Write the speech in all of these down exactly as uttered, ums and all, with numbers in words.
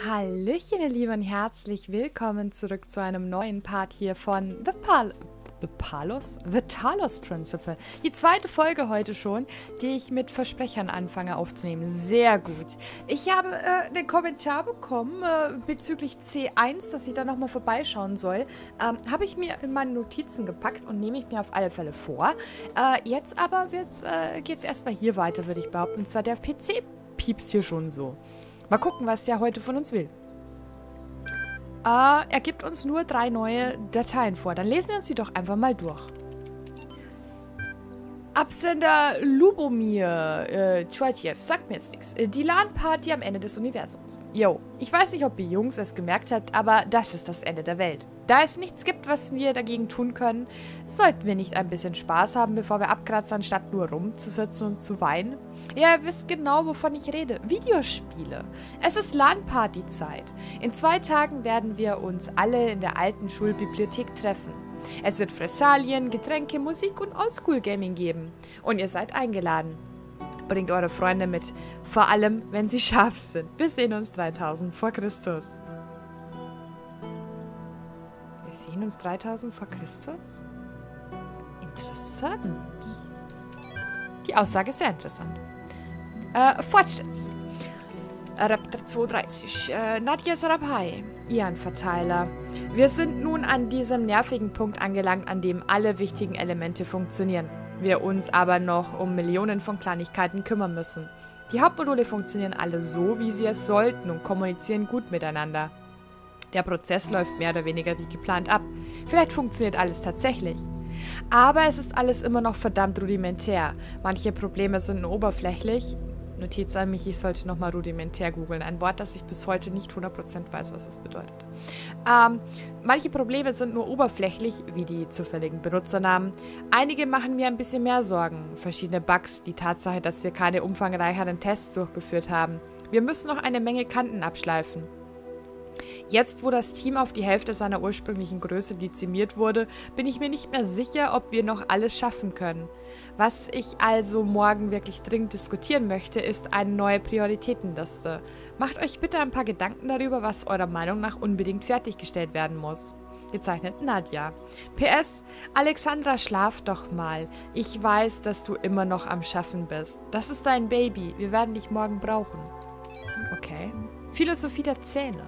Hallöchen, ihr Lieben, herzlich willkommen zurück zu einem neuen Part hier von The Pal... The Palos? The Talos Principle. Die zweite Folge heute schon, die ich mit Versprechern anfange aufzunehmen. Sehr gut. Ich habe äh, einen Kommentar bekommen äh, bezüglich C eins, dass ich da nochmal vorbeischauen soll. Ähm, habe ich mir in meine Notizen gepackt und nehme ich mir auf alle Fälle vor. Äh, jetzt aber äh, geht es erstmal hier weiter, würde ich behaupten. Und zwar der P C piepst hier schon so. Mal gucken, was der heute von uns will. Uh, er gibt uns nur drei neue Dateien vor. Dann lesen wir uns die doch einfach mal durch. Absender Lubomir äh, Tschwatjew sagt mir jetzt nichts. Äh, die LAN-Party am Ende des Universums. Yo, ich weiß nicht, ob ihr Jungs es gemerkt habt, aber das ist das Ende der Welt. Da es nichts gibt, was wir dagegen tun können, sollten wir nicht ein bisschen Spaß haben, bevor wir abkratzen, anstatt nur rumzusitzen und zu weinen? Ja, ihr wisst genau, wovon ich rede. Videospiele. Es ist LAN-Party-Zeit. In zwei Tagen werden wir uns alle in der alten Schulbibliothek treffen. Es wird Fressalien, Getränke, Musik und Oldschool-Gaming geben. Und ihr seid eingeladen. Bringt eure Freunde mit. Vor allem, wenn sie scharf sind. Wir sehen uns dreitausend vor Christus. Wir sehen uns dreitausend vor Christus? Interessant. Die Aussage ist sehr interessant. Äh, Fortschritts. Raptor zweihundertdreißig. Äh, Nadja Sarabhai. Ian Verteiler. Wir sind nun an diesem nervigen Punkt angelangt, an dem alle wichtigen Elemente funktionieren. Wir uns aber noch um Millionen von Kleinigkeiten kümmern müssen. Die Hauptmodule funktionieren alle so, wie sie es sollten und kommunizieren gut miteinander. Der Prozess läuft mehr oder weniger wie geplant ab. Vielleicht funktioniert alles tatsächlich. Aber es ist alles immer noch verdammt rudimentär. Manche Probleme sind nur oberflächlich. Notiz an mich, ich sollte nochmal rudimentär googeln. Ein Wort, das ich bis heute nicht hundert Prozent weiß, was es bedeutet. Ähm, manche Probleme sind nur oberflächlich, wie die zufälligen Benutzernamen. Einige machen mir ein bisschen mehr Sorgen. Verschiedene Bugs, die Tatsache, dass wir keine umfangreicheren Tests durchgeführt haben. Wir müssen noch eine Menge Kanten abschleifen. Jetzt, wo das Team auf die Hälfte seiner ursprünglichen Größe dezimiert wurde, bin ich mir nicht mehr sicher, ob wir noch alles schaffen können. Was ich also morgen wirklich dringend diskutieren möchte, ist eine neue Prioritätenliste. Macht euch bitte ein paar Gedanken darüber, was eurer Meinung nach unbedingt fertiggestellt werden muss. Gezeichnet Nadja. P S. Alexandra, schlaf doch mal. Ich weiß, dass du immer noch am Schaffen bist. Das ist dein Baby. Wir werden dich morgen brauchen. Okay. Philosophie der Zähne.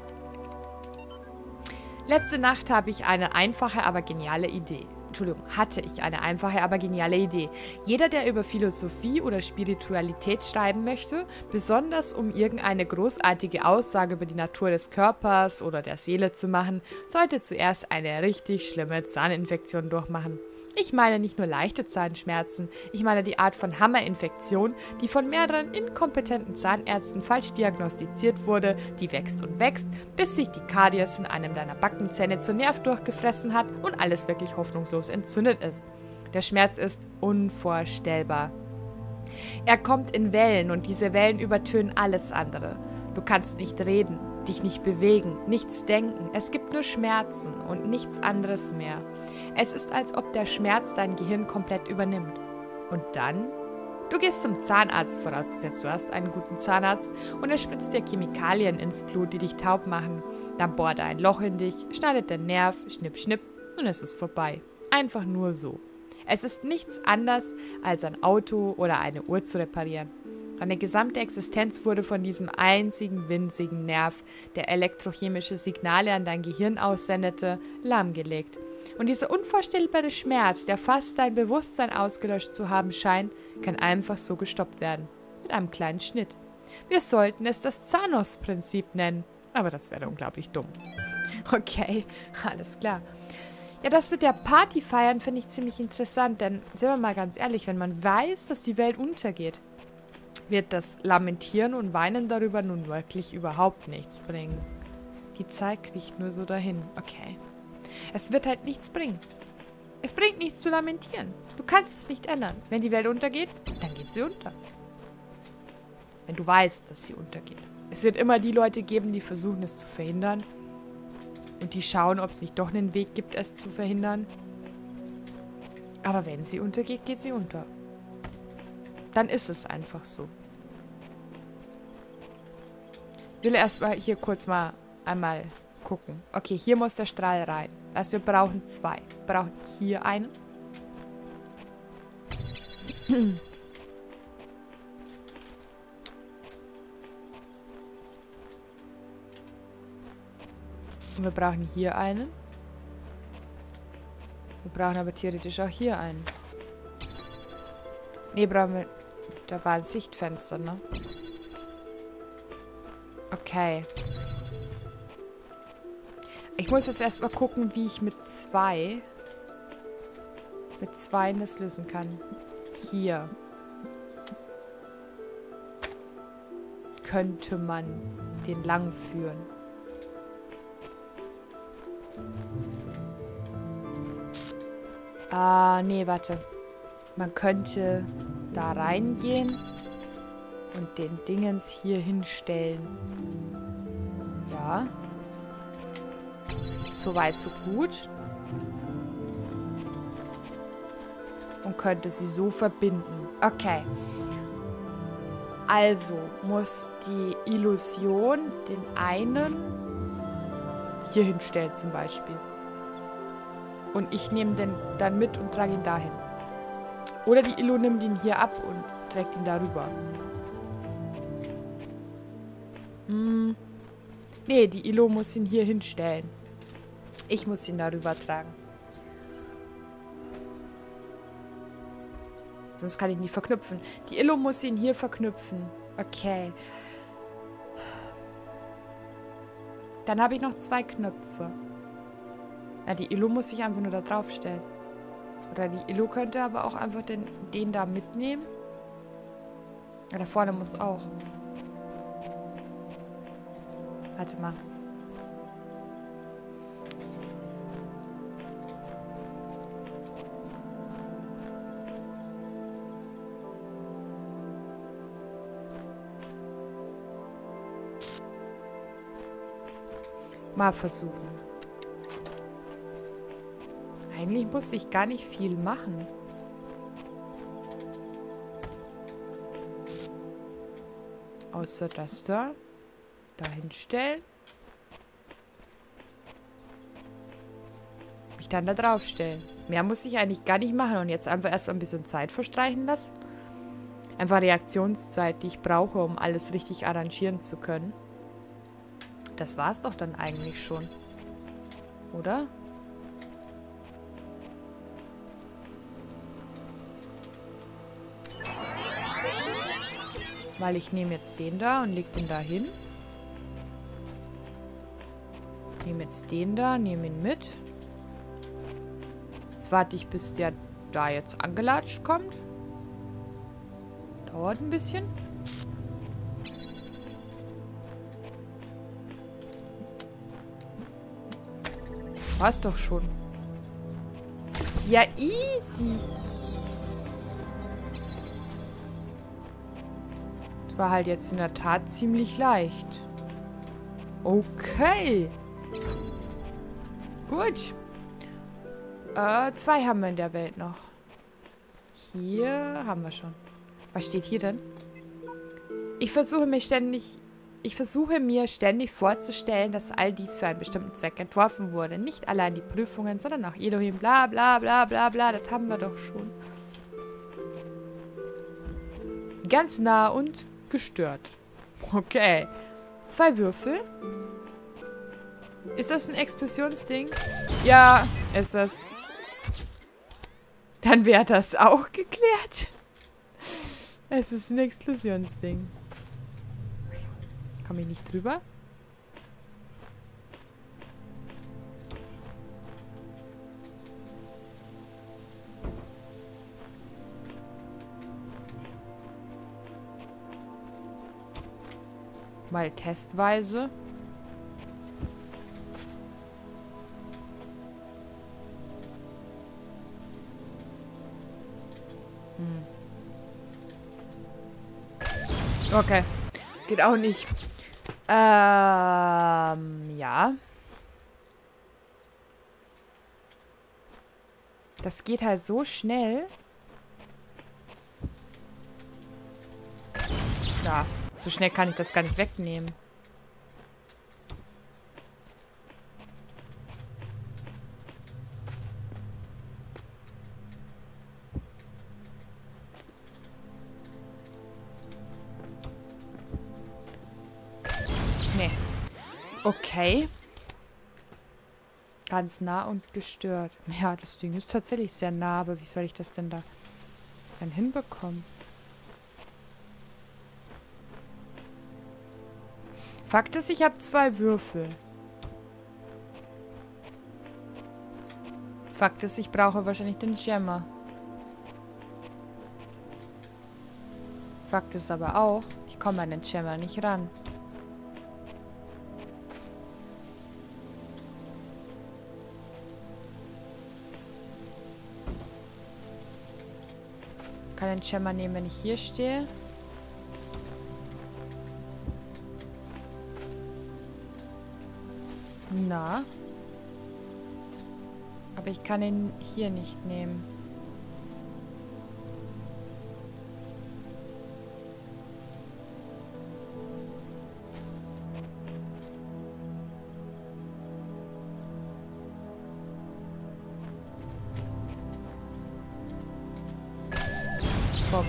Letzte Nacht habe ich eine einfache, aber geniale Idee. Entschuldigung, hatte ich eine einfache, aber geniale Idee. Jeder, der über Philosophie oder Spiritualität schreiben möchte, besonders um irgendeine großartige Aussage über die Natur des Körpers oder der Seele zu machen, sollte zuerst eine richtig schlimme Zahninfektion durchmachen. Ich meine nicht nur leichte Zahnschmerzen, ich meine die Art von Hammerinfektion, die von mehreren inkompetenten Zahnärzten falsch diagnostiziert wurde, die wächst und wächst, bis sich die Karies in einem deiner Backenzähne zu Nerv durchgefressen hat und alles wirklich hoffnungslos entzündet ist. Der Schmerz ist unvorstellbar. Er kommt in Wellen und diese Wellen übertönen alles andere. Du kannst nicht reden, dich nicht bewegen, nichts denken. Es gibt nur Schmerzen und nichts anderes mehr. Es ist, als ob der Schmerz dein Gehirn komplett übernimmt. Und dann? Du gehst zum Zahnarzt, vorausgesetzt du hast einen guten Zahnarzt, und er spritzt dir Chemikalien ins Blut, die dich taub machen. Dann bohrt er ein Loch in dich, schneidet den Nerv, schnipp, schnipp, und es ist vorbei. Einfach nur so. Es ist nichts anderes, als ein Auto oder eine Uhr zu reparieren. Deine gesamte Existenz wurde von diesem einzigen winzigen Nerv, der elektrochemische Signale an dein Gehirn aussendete, lahmgelegt. Und dieser unvorstellbare Schmerz, der fast dein Bewusstsein ausgelöscht zu haben scheint, kann einfach so gestoppt werden. Mit einem kleinen Schnitt. Wir sollten es das Thanos-Prinzip nennen. Aber das wäre unglaublich dumm. Okay, alles klar. Ja, das mit der Party feiern finde ich ziemlich interessant, denn, sind wir mal ganz ehrlich, wenn man weiß, dass die Welt untergeht, wird das Lamentieren und Weinen darüber nun wirklich überhaupt nichts bringen. Die Zeit kriecht nur so dahin. Okay. Es wird halt nichts bringen. Es bringt nichts zu lamentieren. Du kannst es nicht ändern. Wenn die Welt untergeht, dann geht sie unter. Wenn du weißt, dass sie untergeht. Es wird immer die Leute geben, die versuchen, es zu verhindern. Und die schauen, ob es nicht doch einen Weg gibt, es zu verhindern. Aber wenn sie untergeht, geht sie unter. Dann ist es einfach so. Ich will erstmal hier kurz mal einmal gucken. Okay, hier muss der Strahl rein. Also wir brauchen zwei. Wir brauchen hier einen. Und wir brauchen hier einen. Wir brauchen aber theoretisch auch hier einen. Ne, brauchen wir... Da war ein Sichtfenster, ne? Okay. Ich muss jetzt erstmal gucken, wie ich mit zwei... Mit zwei das lösen kann. Hier. Könnte man den lang führen. Ah, nee, warte. Man könnte da reingehen und den Dingens hier hinstellen. Ja. Soweit, so gut. Und könnte sie so verbinden. Okay. Also muss die Illusion den einen hier hinstellen zum Beispiel. Und ich nehme den dann mit und trage ihn dahin. Oder die Illo nimmt ihn hier ab und trägt ihn darüber. Hm. Nee, die Illo muss ihn hier hinstellen. Ich muss ihn darüber tragen. Sonst kann ich ihn nicht verknüpfen. Die Illo muss ihn hier verknüpfen. Okay. Dann habe ich noch zwei Knöpfe. Ja, die Illo muss sich einfach nur da drauf stellen. Oder die Illo könnte aber auch einfach den, den da mitnehmen. Ja, da vorne muss auch. Warte mal. Mal versuchen. Eigentlich muss ich gar nicht viel machen. Außer das da. Da hinstellen. Mich dann da drauf stellen. Mehr muss ich eigentlich gar nicht machen. Und jetzt einfach erst ein bisschen Zeit verstreichen lassen. Einfach Reaktionszeit, die ich brauche, um alles richtig arrangieren zu können. Das war's doch dann eigentlich schon. Oder? Weil ich nehme jetzt den da und leg den da hin. Nehme jetzt den da, nehme ihn mit. Jetzt warte ich, bis der da jetzt angelatscht kommt. Dauert ein bisschen. War's doch schon. Ja, easy. Das war halt jetzt in der Tat ziemlich leicht. Okay. Gut. Äh, zwei haben wir in der Welt noch. Hier haben wir schon. Was steht hier denn? Ich versuche mich ständig... Ich versuche mir ständig vorzustellen, dass all dies für einen bestimmten Zweck entworfen wurde. Nicht allein die Prüfungen, sondern auch Elohim, bla bla bla bla bla. Das haben wir doch schon. Ganz nah und gestört. Okay. Zwei Würfel. Ist das ein Explosionsding? Ja, ist das. Dann wäre das auch geklärt. Es ist ein Explosionsding. Komme ich nicht drüber? Mal testweise. Hm. Okay. Geht auch nicht. Ähm, ja. Das geht halt so schnell. Ja, so schnell kann ich das gar nicht wegnehmen. Okay. Ganz nah und gestört. Ja, das Ding ist tatsächlich sehr nah, aber wie soll ich das denn da dann hinbekommen? Fakt ist, ich habe zwei Würfel. Fakt ist, ich brauche wahrscheinlich den Jammer. Fakt ist aber auch, ich komme an den Jammer nicht ran. Ich kann den Jammer nehmen, wenn ich hier stehe. Na. Aber ich kann ihn hier nicht nehmen. Bob.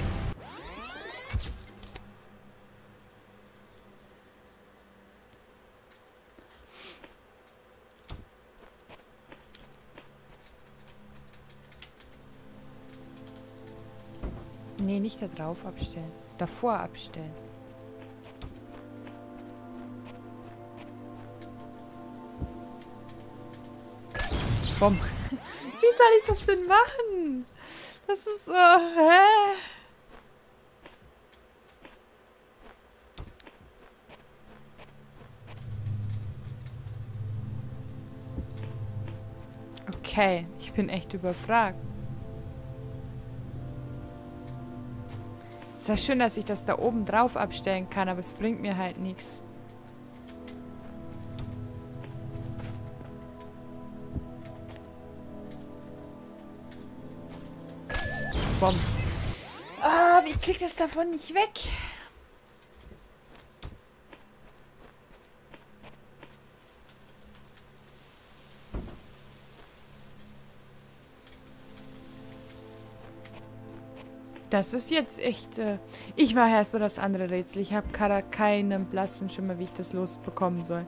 Nee, nicht da drauf abstellen. Davor abstellen. Bumm. Wie soll ich das denn machen? Das ist so... Hä? Okay, ich bin echt überfragt. Es ist ja schön, dass ich das da oben drauf abstellen kann, aber es bringt mir halt nichts. Bomb. Ah, wie kriegt es davon nicht weg? Das ist jetzt echt... Äh ich mache erstmal das andere Rätsel. Ich habe gerade keinen blassen Schimmer, wie ich das losbekommen soll.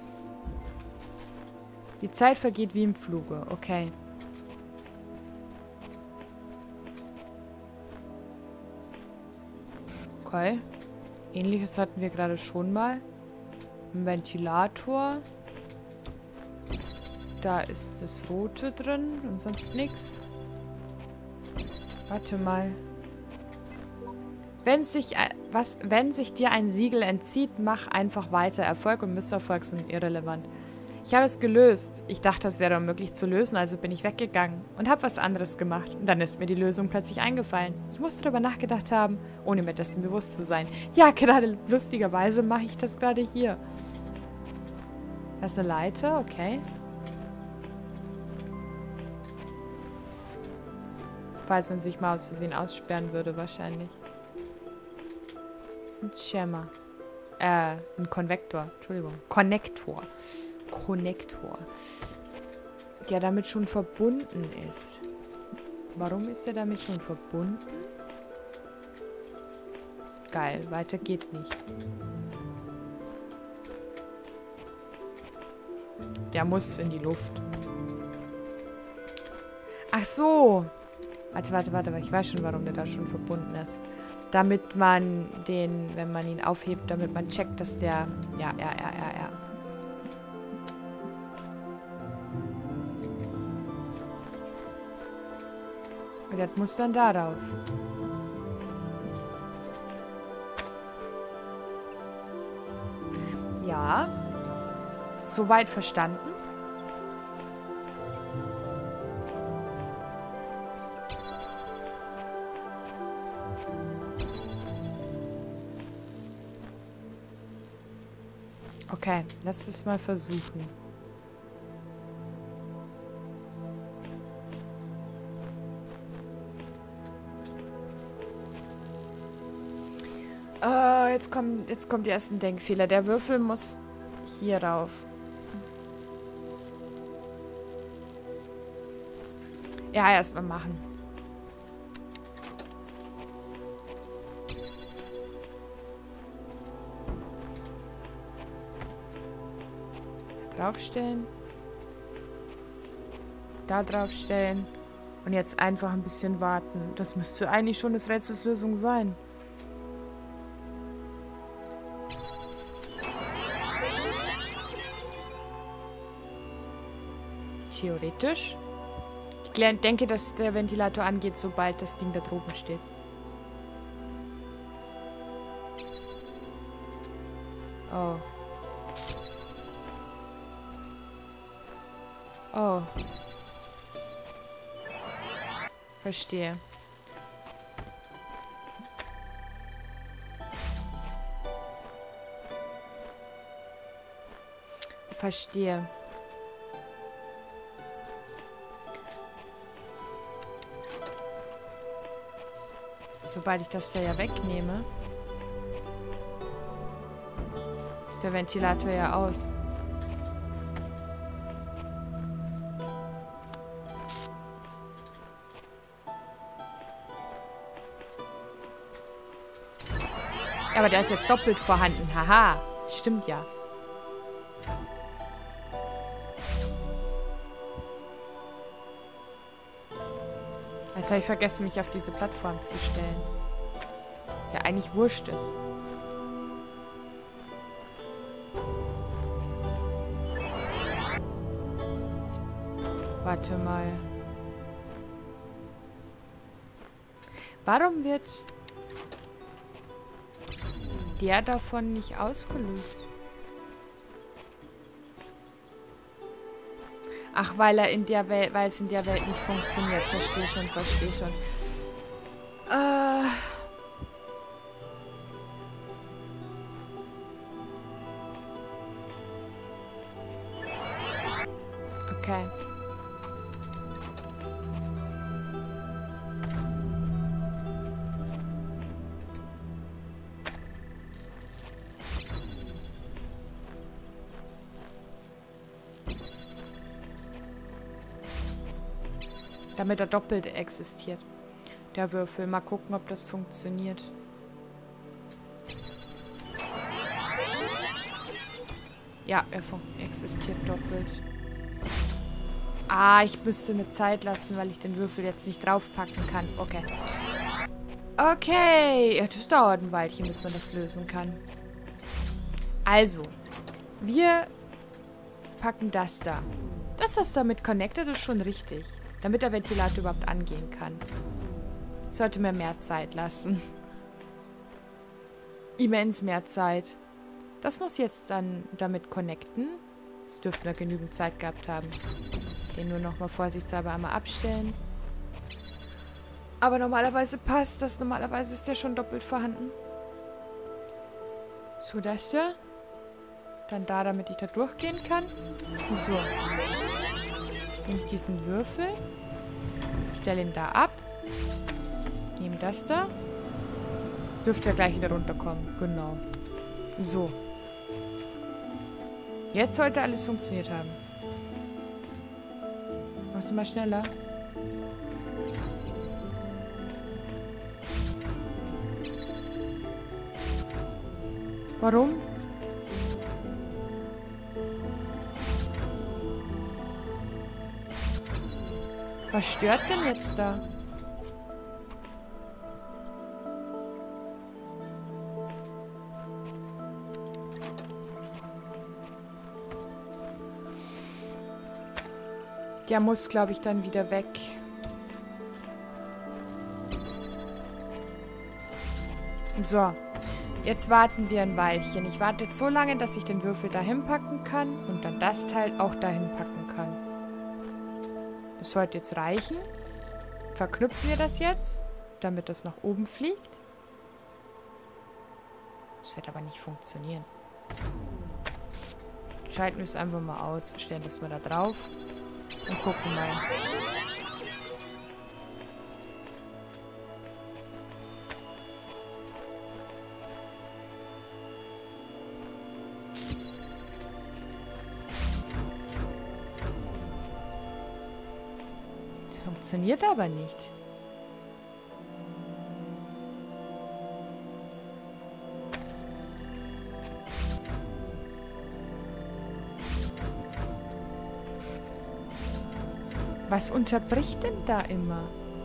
Die Zeit vergeht wie im Fluge. Okay. Okay. Ähnliches hatten wir gerade schon mal. Ein Ventilator. Da ist das Rote drin und sonst nichts. Warte mal. Wenn sich, was, wenn sich dir ein Siegel entzieht, mach einfach weiter. Erfolg und Misserfolg sind irrelevant. Ich habe es gelöst. Ich dachte, es wäre unmöglich zu lösen, also bin ich weggegangen und habe was anderes gemacht. Und dann ist mir die Lösung plötzlich eingefallen. Ich musste darüber nachgedacht haben, ohne mir dessen bewusst zu sein. Ja, gerade lustigerweise mache ich das gerade hier. Da ist eine Leiter, okay. Falls man sich mal aus Versehen aussperren würde, wahrscheinlich. Das ist ein Jammer. Äh, ein Konvektor. Entschuldigung. Konnektor. Konnektor. Der damit schon verbunden ist. Warum ist er damit schon verbunden? Geil, weiter geht nicht. Der muss in die Luft. Ach so. Warte, warte, warte. Ich weiß schon, warum der da schon verbunden ist. Damit man den, wenn man ihn aufhebt, damit man checkt, dass der... Ja, ja, ja, ja, ja. Und das muss dann darauf. Ja. Soweit verstanden. Okay, lass es mal versuchen. Oh, jetzt kommen, jetzt kommt die ersten Denkfehler. Der Würfel muss hier rauf. Ja, erstmal machen. Draufstellen. Da draufstellen. Und jetzt einfach ein bisschen warten. Das müsste eigentlich schon das Rätselslösung sein. Theoretisch. Ich denke, dass der Ventilator angeht, sobald das Ding da droben steht. Oh. Oh. Verstehe. Verstehe. Sobald ich das da ja wegnehme, ist der Ventilator ja aus. Aber der ist jetzt doppelt vorhanden. Haha. Stimmt ja. Jetzt habe ich vergessen, mich auf diese Plattform zu stellen. Was ja eigentlich wurscht ist. Warte mal. Warum wird der davon nicht ausgelöst? Ach, weil er in der Welt, weil es in der Welt nicht funktioniert. Verstehe schon, verstehe schon. Äh. Okay. Damit er doppelt existiert. Der Würfel. Mal gucken, ob das funktioniert. Ja, er existiert doppelt. Ah, ich müsste eine Zeit lassen, weil ich den Würfel jetzt nicht draufpacken kann. Okay. Okay. Ja, das dauert ein Weilchen, bis man das lösen kann. Also. Wir packen das da. Dass das damit connected ist, schon richtig. Damit der Ventilator überhaupt angehen kann. Ich sollte mir mehr Zeit lassen. Immens mehr Zeit. Das muss jetzt dann damit connecten. Das dürften wir genügend Zeit gehabt haben. Den nur noch mal vorsichtshalber einmal abstellen. Aber normalerweise passt das. Normalerweise ist der schon doppelt vorhanden. So, das da. Dann da, damit ich da durchgehen kann. So. Nehme ich diesen Würfel. Stelle ihn da ab. Nehme das da. Dürfte ja gleich wieder runterkommen. Genau. So. Jetzt sollte alles funktioniert haben. Machst du mal schneller? Warum? Was stört denn jetzt da? Der muss, glaube ich, dann wieder weg. So. Jetzt warten wir ein Weilchen. Ich warte jetzt so lange, dass ich den Würfel dahin packen kann und dann das Teil auch dahin packen kann. Das sollte jetzt reichen. Verknüpfen wir das jetzt, damit das nach oben fliegt. Das wird aber nicht funktionieren. Schalten wir es einfach mal aus, stellen das mal da drauf und gucken mal. Das funktioniert aber nicht. Was unterbricht denn da immer?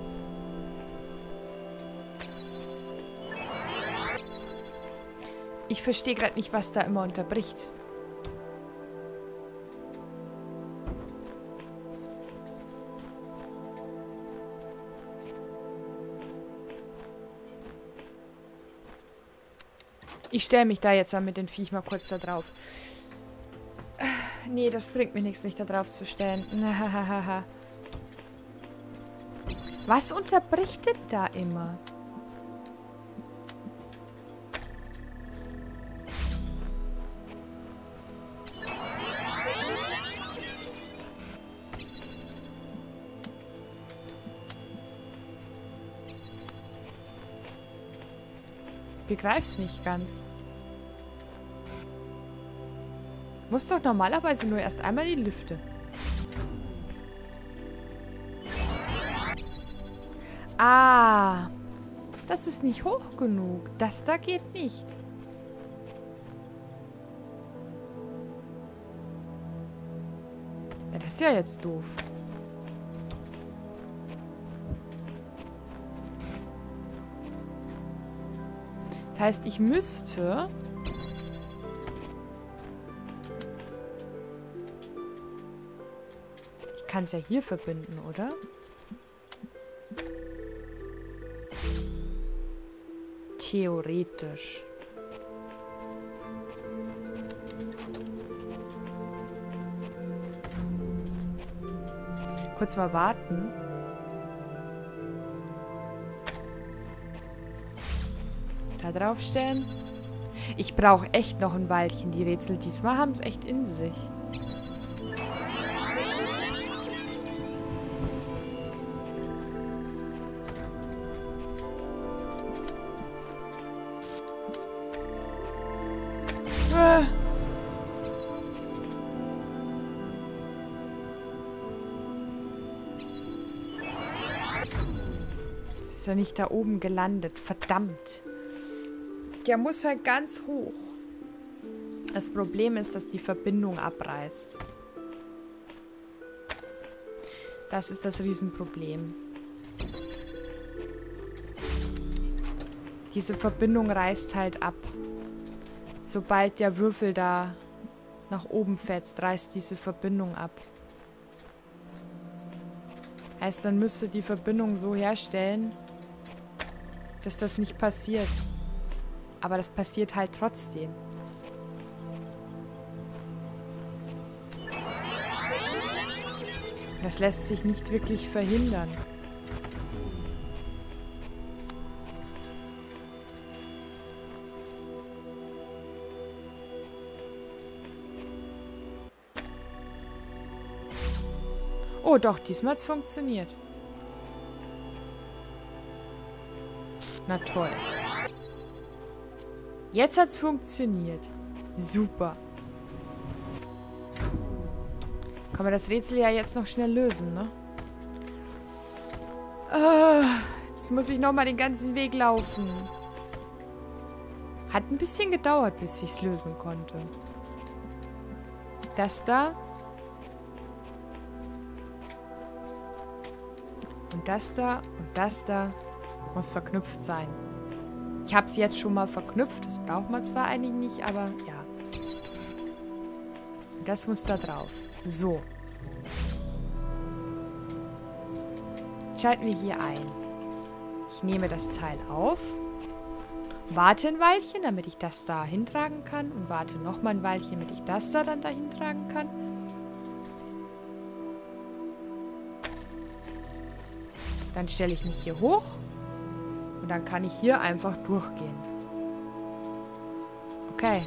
Ich verstehe gerade nicht, was da immer unterbricht. Ich stelle mich da jetzt mal mit dem Viech mal kurz da drauf. Nee, das bringt mir nichts, mich da drauf zu stellen. Was unterbricht denn da immer? Ich begreif's nicht ganz. Muss doch normalerweise nur erst einmal die Lüfte. Ah. Das ist nicht hoch genug. Das da geht nicht. Ja, das ist ja jetzt doof. Das heißt, ich müsste... Ich kann es ja hier verbinden, oder? Theoretisch. Kurz mal warten. Da drauf stellen. Ich brauche echt noch ein Weilchen. Die Rätsel diesmal haben es echt in sich. Ah. Das ist ja nicht da oben gelandet. Verdammt. Der muss halt ganz hoch. Das Problem ist, dass die Verbindung abreißt. Das ist das Riesenproblem. Diese Verbindung reißt halt ab. Sobald der Würfel da nach oben fetzt, reißt diese Verbindung ab. Heißt, dann müsste die Verbindung so herstellen, dass das nicht passiert. Aber das passiert halt trotzdem. Das lässt sich nicht wirklich verhindern. Oh doch, diesmal hat es funktioniert. Na toll. Jetzt hat es funktioniert. Super. Kann man das Rätsel ja jetzt noch schnell lösen, ne? Ah, jetzt muss ich nochmal den ganzen Weg laufen. Hat ein bisschen gedauert, bis ich es lösen konnte. Das da. Und das da und das da muss verknüpft sein. Ich habe es jetzt schon mal verknüpft. Das braucht man zwar eigentlich nicht, aber ja. Und das muss da drauf. So. Schalten wir hier ein. Ich nehme das Teil auf. Warte ein Weilchen, damit ich das da hintragen kann. Und warte nochmal ein Weilchen, damit ich das da dann dahin tragen kann. Dann stelle ich mich hier hoch. Und dann kann ich hier einfach durchgehen. Okay.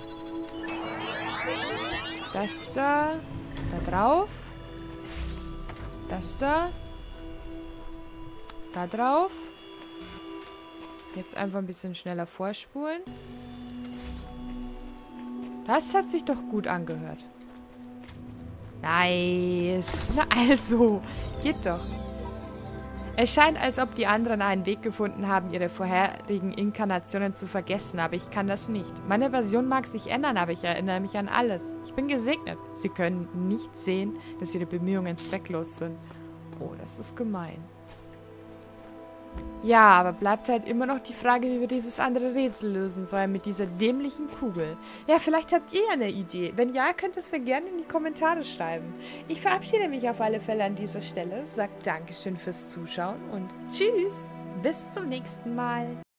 Das da. Da drauf. Das da. Da drauf. Jetzt einfach ein bisschen schneller vorspulen. Das hat sich doch gut angehört. Nice. Na also. Geht doch. Es scheint, als ob die anderen einen Weg gefunden haben, ihre vorherigen Inkarnationen zu vergessen, aber ich kann das nicht. Meine Version mag sich ändern, aber ich erinnere mich an alles. Ich bin gesegnet. Sie können nicht sehen, dass ihre Bemühungen zwecklos sind. Oh, das ist gemein. Ja, aber bleibt halt immer noch die Frage, wie wir dieses andere Rätsel lösen sollen mit dieser dämlichen Kugel. Ja, vielleicht habt ihr ja eine Idee. Wenn ja, könnt ihr es mir gerne in die Kommentare schreiben. Ich verabschiede mich auf alle Fälle an dieser Stelle, sagt Dankeschön fürs Zuschauen und tschüss, bis zum nächsten Mal.